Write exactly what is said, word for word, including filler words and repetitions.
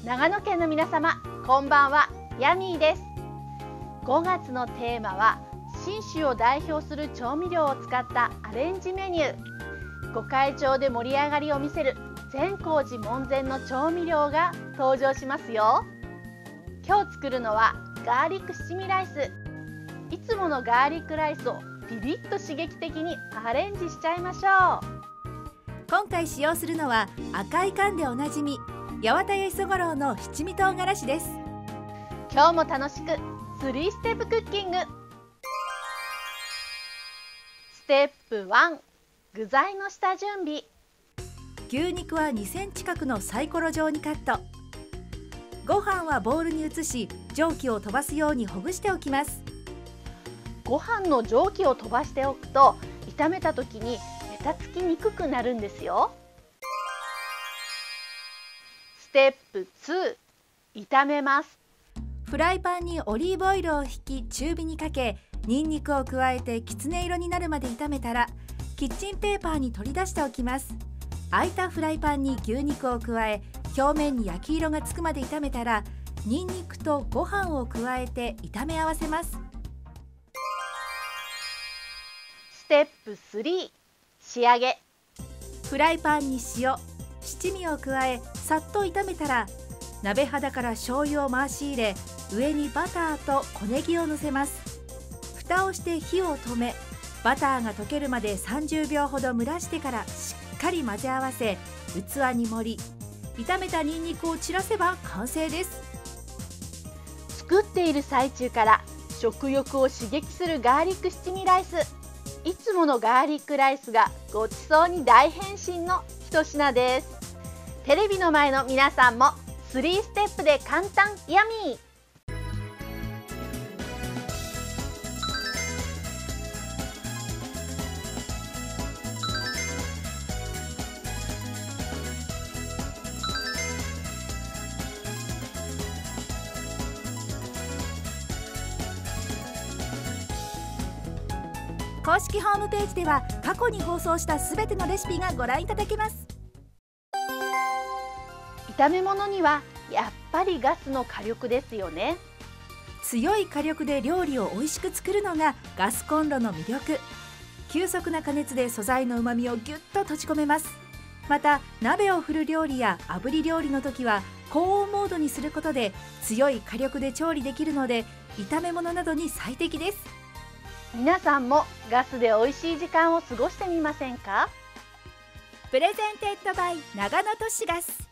長野県の皆様、こんばんは。ヤミーです。ごがつのテーマは信州を代表する調味料を使ったアレンジメニュー。御開帳で盛り上がりを見せる善光寺門前の調味料が登場しますよ。今日作るのはガーリック七味ライス。いつものガーリックライスをピリッと刺激的にアレンジしちゃいましょう。 今回使用するのは赤い缶でおなじみ八幡屋磯五郎の七味唐辛子です。 今日も楽しくスリーステップクッキング。ステップワン、具材の下準備。 牛肉はにセンチ角のサイコロ状にカット。ご飯はボウルに移し蒸気を飛ばすようにほぐしておきます。 ご飯の蒸気を飛ばしておくと炒めた時にベタつきにくくなるんですよ。ステップツー、炒めます。 フライパンにオリーブオイルを引き中火にかけ、ニンニクを加えてきつね色になるまで炒めたらキッチンペーパーに取り出しておきます。空いたフライパンに牛肉を加え、表面に焼き色がつくまで炒めたらニンニクとご飯を加えて炒め合わせます。 ステップスリー、仕上げ。 フライパンに塩、七味を加えさっと炒めたら鍋肌から醤油を回し入れ、上にバターと小ネギをのせます。蓋をして火を止め、バターが溶けるまでさんじゅうびょうほど蒸らしてからしっかり混ぜ合わせ、器に盛り炒めたニンニクを散らせば完成です。 作っている最中から食欲を刺激するガーリック七味ライス。いつものガーリックライスがごちそうに大変身の一品です。テレビの前の皆さんもスリーステップで簡単ヤミー。 公式ホームページでは過去に放送したすべてのレシピがご覧いただけます。 炒め物にはやっぱりガスの火力ですよね。 強い火力で料理を美味しく作るのがガスコンロの魅力。急速な加熱で素材のうまみをぎゅっと閉じ込めます。また鍋を振る料理や炙り料理の時は高温モードにすることで強い火力で調理できるので、炒め物などに最適です。 皆さんもガスで美味しい時間を過ごしてみませんか？ プレゼンテッドバイ長野都市ガス。